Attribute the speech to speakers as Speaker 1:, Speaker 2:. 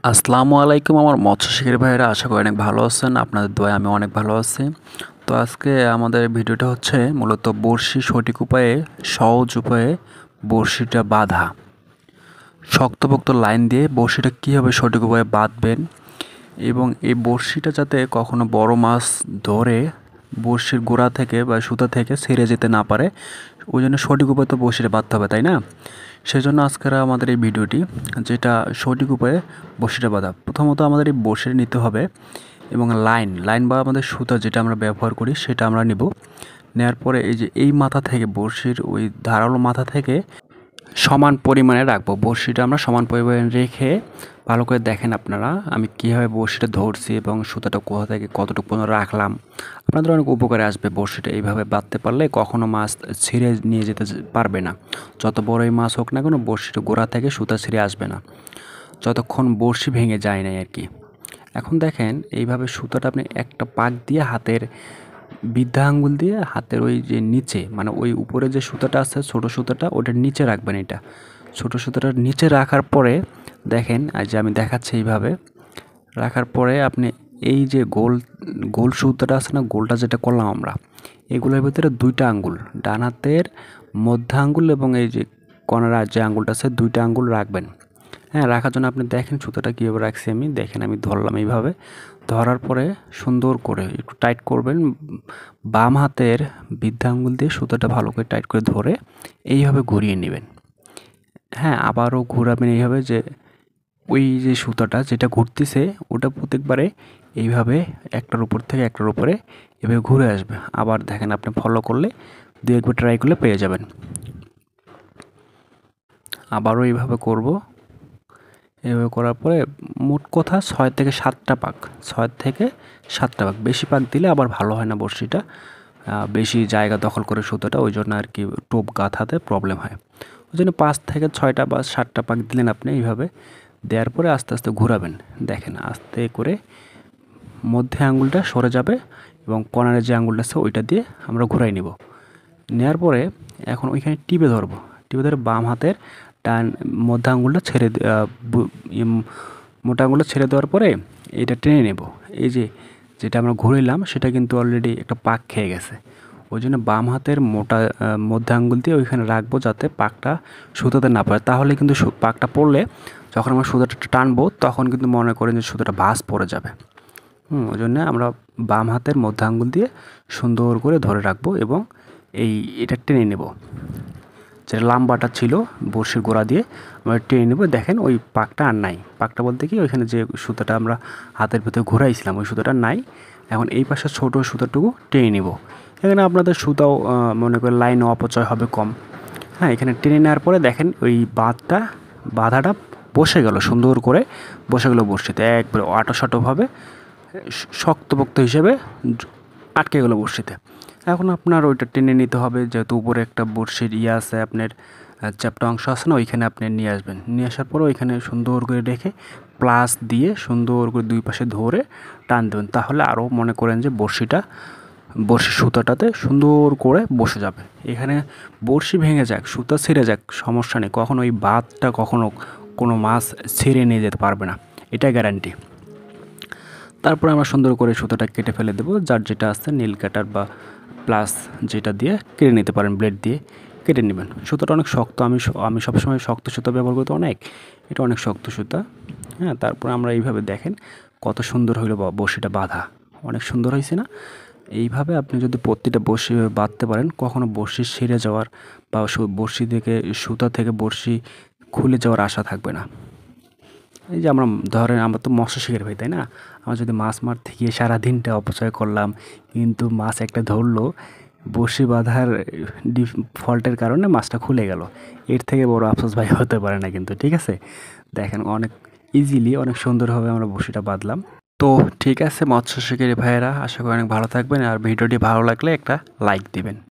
Speaker 1: আসসালামু আলাইকুম আমার মৎস্য শিকারী ভাইয়েরা, আশা করি অনেক ভালো আছেন। আপনাদের দোয়ায় আমি অনেক ভালো আছি। তো আজকে আমাদের ভিডিওটা হচ্ছে মূলত বড়শি সঠিক উপায়ে, সহজ উপায়ে বড়শিটা বাঁধা। শক্তপোক্ত লাইন দিয়ে বড়শিটা কীভাবে সঠিক উপায়ে বাঁধবেন এবং এই বড়শিটা যাতে কখনো বড় মাছ ধরে বড়শির গোড়া থেকে বা সুতা থেকে ছেড়ে যেতে না পারে, ওই জন্য সঠিক উপায়ে তো বড়শিটা বাঁধতে হবে, তাই না? সেজন্য আজকের আমাদের এই ভিডিওটি, যেটা সঠিক উপায়ে বড়শিটা বাঁধা। প্রথমত আমাদের এই বড়শি নিতে হবে এবং লাইন বা আমাদের সুতা যেটা আমরা ব্যবহার করি সেটা আমরা নিব। নেওয়ার পরে এই যে এই মাথা থেকে বড়শির ওই ধারালো মাথা থেকে সমান পরিমাণে রাখবো। বড়শিটা আমরা সমান পরিমাণে রেখে ভালো করে দেখেন আপনারা আমি কীভাবে বড়শিটা ধরছি এবং সুতাটা কোথা থেকে কতটুকু পর্যন্ত রাখলাম। আপনাদের অনেক উপকারে আসবে। বড়শিটা এইভাবে বাঁধতে পারলে কখনো মাছ ছিঁড়ে নিয়ে যেতে পারবে না। যত বড়ই মাছ হোক না কেন, বড়শিটা গোড়া থেকে সুতা ছিঁড়ে আসবে না যতক্ষণ বড়শি ভেঙে যায় নাই আর কি। এখন দেখেন এইভাবে সুতাটা আপনি একটা পাক দিয়ে হাতের বৃদ্ধা আঙ্গুল দিয়ে হাতের ওই যে নিচে, মানে ওই উপরে যে সুতাটা আছে ছোটো সুতাটা, ওটার নিচে রাখবেন। এটা ছোটো সুতাটার নিচে রাখার পরে দেখেন, আজ যে আমি দেখাচ্ছি এইভাবে রাখার পরে আপনি এই যে গোল গোল সুতাটা আছে না, গোলটা যেটা করলাম আমরা, এগুলোর ভিতরে দুইটা আঙ্গুল, ডান হাতের মধ্যা আঙ্গুল এবং এই যে কর্নার যে আঙ্গুলটা আছে, দুইটা আঙ্গুল রাখবেন। হ্যাঁ, রাখার জন্য আপনি দেখেন সুতাটা কীভাবে রাখছি আমি, দেখেন আমি ধরলাম এইভাবে। ধরার পরে সুন্দর করে একটু টাইট করবেন। বাম হাতের বৃদ্ধা আঙ্গুল দিয়ে সুতাটা ভালো করে টাইট করে ধরে এইভাবে ঘুরিয়ে নেবেন। হ্যাঁ, আবারও ঘোরাবেন এইভাবে, যে ওই যে সুতাটা যেটা ঘুরতেছে ওটা প্রত্যেকবারে এইভাবে একটার উপর থেকে একটার উপরে এভাবে ঘুরে আসবে। আবার দেখেন আপনি ফলো করলে, দু একবার ট্রাই করলে পেয়ে যাবেন। আবারও এইভাবে করব। এভাবে করার পরে মোট কথা 6 থেকে 7টা পাক, 6 থেকে 7টা পাক। বেশি পাক দিলে আবার ভালো হয় না বড়শিটা, বেশি জায়গা দখল করে সুতোটা, ওই জন্য আর কি টোপ গাঁথাতে প্রবলেম হয়। ওই জন্য 5 থেকে 6টা বা 7টা পাক দিলেন আপনি। এইভাবে দেওয়ার পরে আস্তে আস্তে ঘোরাবেন। দেখেন আস্তে করে মধ্যে আঙুলটা সরে যাবে এবং কর্নারে যে আঙুলটা আছে ওইটা দিয়ে আমরা ঘুরাই নিব। নেওয়ার পরে এখন ওইখানে টিপে ধরবো। টিপে ধরে বাম হাতের ডান মধ্যে আঙুলটা ছেড়ে মোটা আঙুলটা ছেড়ে দেওয়ার পরে এটা টেনে নেব। এই যে যেটা আমরা ঘুরাইলাম সেটা কিন্তু অলরেডি একটা পাক খেয়ে গেছে। ওই জন্য বাম হাতের মোটা মধ্যে আঙুল দিয়ে ওইখানে রাখবো যাতে পাকটা সুতোতে না পড়ে। তাহলে কিন্তু পাকটা পড়লে যখন আমরা সুতোটা টানবো তখন কিন্তু মনে করেন যে সুতোটা ভাঁজ পড়ে যাবে। ওই জন্য আমরা বাম হাতের মধ্যে আঙুল দিয়ে সুন্দর করে ধরে রাখবো এবং এটা টেনে নেব। যেটা লাম্বাটা ছিল বড়শির গোড়া দিয়ে আমরা টেনে নেব। দেখেন ওই পাকটা আর নাই। পাকটা বলতে কি, ওইখানে যে সুতোটা আমরা হাতের ভিতরে ঘোরাইছিলাম ওই সুতোটা নাই। এখন এই পাশে ছোটো সুতোটুকু টেনে নেব। এখানে আপনাদের সুতাও মনে করেন লাইনও অপচয় হবে কম। হ্যাঁ, এখানে টেনে নেওয়ার পরে দেখেন ওই বাঁধাটা বসে গেল, সুন্দর করে বসে গেল বড়শিতে, একবারে আঁটোসাঁটোভাবে শক্তপোক্ত হিসেবে আটকে গেল বড়শিতে। এখন আপনার ওইটা টেনে নিতে হবে, যেহেতু উপরে একটা বড়শির আছে, আপনার চ্যাপ্টা অংশ আছে না, ওইখানে আপনি নিয়ে আসবেন। নিয়ে আসার পরে ওইখানে সুন্দর করে রেখে প্লাস দিয়ে সুন্দর করে দুই পাশে ধরে টান দেবেন। তাহলে আরও মনে করেন যে বড়শির সুতাটাতে সুন্দর করে বসে যাবে। এখানে বড়শি ভেঙে যাক, সুতা ছিঁড়ে যাক, সমস্যা নেই, কখনো ওই বাঁধটা কখনো কোনো মাছ ছিঁড়ে নিয়ে যেতে পারবে না, এটা গ্যারান্টি। তারপরে আমরা সুন্দর করে সুতোটা কেটে ফেলে দেবো। যার যেটা আছে নীল কাটার বা প্লাস যেটা দিয়ে কেটে নিতে পারেন, ব্লেড দিয়ে কেটে নেবেন। সুতোটা অনেক শক্ত, আমি সবসময় শক্ত সুতো ব্যবহার করতে এটা অনেক শক্ত সুতা। হ্যাঁ, তারপরে আমরা এইভাবে দেখেন কত সুন্দর হইলো বড়শিটা বাঁধা, অনেক সুন্দর হয়েছে না? এইভাবে আপনি যদি প্রতিটা বড়শি বাঁধতে পারেন, কখনো বড়শি ছিঁড়ে যাওয়ার বা বড়শি থেকে সুতা থেকে বড়শি খুলে যাওয়ার আশা থাকবে না। এই যে ধরেন আমরা তো মৎস্য শিকারী ভাই, তাই না? আমরা যদি মাছ মারতে গিয়ে সারাদিনটা অপচয় করলাম, কিন্তু মাছ একটা ধরলো, বড়শি বাঁধার ফল্টের কারণে মাছটা খুলে গেল, এর থেকে বড় আফসোস ভাই হতে পারে না কিন্তু। ঠিক আছে, দেখেন অনেক ইজিলি অনেক সুন্দরভাবে আমরা বড়শিটা বাঁধলাম। তো ঠিক আছে মৎস্য শিকারী ভাইয়েরা, আশা করি অনেক ভালো থাকবেন, আর ভিডিওটি ভালো লাগলে একটা লাইক দিবেন।